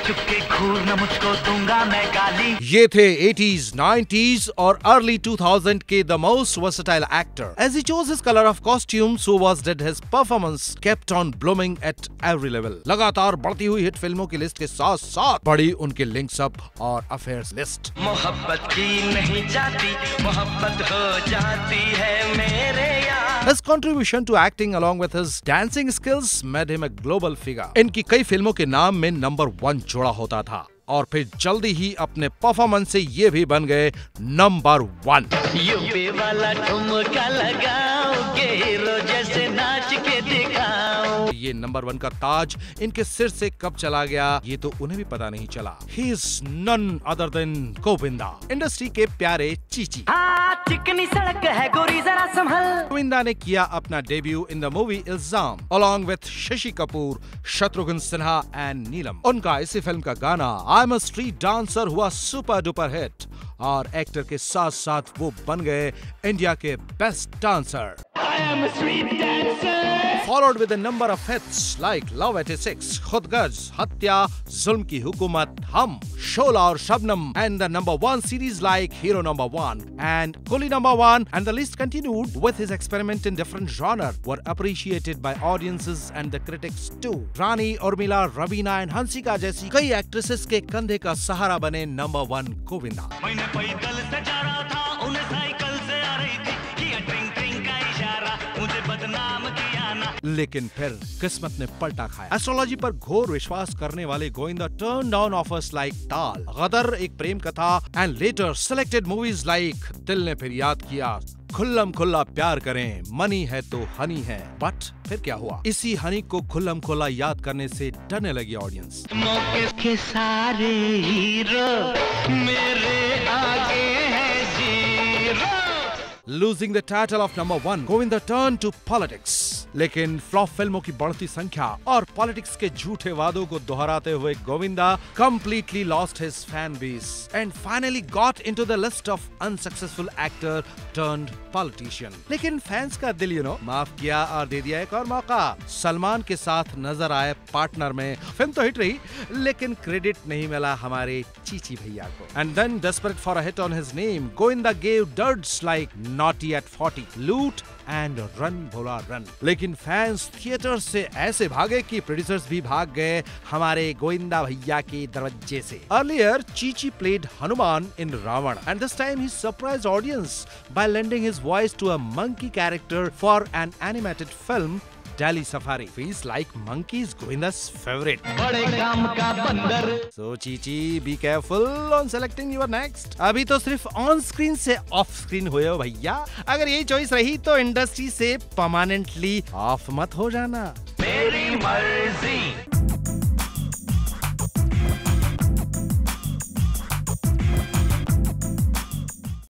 चुपके घूर न मुझको दूंगा मैं गाली। ये थे 80s, 90s और early 2000 के the most versatile actor. As he chose his color of costume, so was did his performance kept on blooming at every level. लगातार बढ़ती हुई हिट फिल्मों की लिस्ट के साथ साथ बढ़ी उनकी लिंक्स अप और अफेयर्स लिस्ट। मोहब्बत की नहीं जाती, मोहब्बत हो जाती है मेरे यार। His contribution to acting along with his dancing skills made him a global figure. इनकी कई फिल्मों के नाम में नंबर 1 जोड़ा होता था और फिर जल्दी ही अपने परफॉर्मेंस से ये भी बन गए नंबर 1। यूपी वाला ठुमका लगाओगे, हीरो जैसे नाच के दिखाओ। ये नंबर 1 का ताज इनके सिर से कब चला गया ये तो उन्हें भी पता नहीं चला। He is none other than Govinda, industry के प्यारे चीची। हाँ, चिकनी सड़क है गोरी जरा संभल। गोविंदा ने किया अपना debut in the movie Ilzaam along with Shashi Kapoor, Shatrughan Sinha and Neelam. उनका इसी फिल्म का गाना I am a street dancer हुआ सुपर डुपर हिट और एक्टर के साथ साथ वो बन गए इंडिया के best dancer. Followed with a number of hits like Love 86, खुद गर्ज, हत्या, जुल्म की हुकूमत, हम, शोला और Shabnam, and the number 1 series like Hero Number 1 and Kuli Number 1, and the list continued with his experiment in different genre were appreciated by audiences and the critics too. Rani, Urmila, Raveena and Hansika जैसी कई एक्ट्रेसेस के कंधे का सहारा बने number 1 Govinda. मैंने पैदल से जा रहा था, उन्हें साइकिल से आ रही थी, किया टिंग टिंग का इशारा, मुझे बदनाम किया ना। लेकिन फिर किस्मत ने पलटा खाया। एस्ट्रोलॉजी पर घोर विश्वास करने वाले Govinda turn down offers like Taal, Gadar Ek Prem Katha and later selected movies like Dil Ne फिर याद किया, खुल्लम खुल्ला प्यार करें, मनी है तो हनी है। बट फिर क्या हुआ, इसी हनी को खुल्लम खुल्ला याद करने से डरने लगी ऑडियंस। मौके के सारे हीरो मेरे आगे हैं zero. Losing the title of number 1, Govinda turned to politics. लेकिन फ्लॉप फिल्मों की बढ़ती संख्या और पॉलिटिक्स के झूठे वादों को दोहराते हुए Govinda completely lost his fan base and finally got into the list of unsuccessful actor turned politician. लेकिन फैंस का दिल माफ किया और दे दिया एक और मौका। सलमान के साथ नजर आए पार्टनर में। फिल्म तो हिट रही लेकिन क्रेडिट नहीं मिला हमारे चीची भैया को। And then desperate for a hit on his name, Govinda gave duds like Naughty at 40, Loot and Run Bhola Run. लेकिन फैंस थिएटर से ऐसे भागे कि प्रोड्यूसर्स भी भाग गए हमारे गोविंदा भैया के दरवाजे से। Earlier, Chichi played Hanuman in Ravan, and this time he surprised audience by lending his voice to a monkey character for an animated film, Delhi Safari. Feels like monkey is Govinda's favorite. बड़े काम का बंदर। So Chichi, be careful on selecting your next. अभी तो सिर्फ on screen से off screen हुए हो भैया। अगर यही चॉइस रही तो इंडस्ट्री से परमानेंटली ऑफ मत हो जाना। मेरी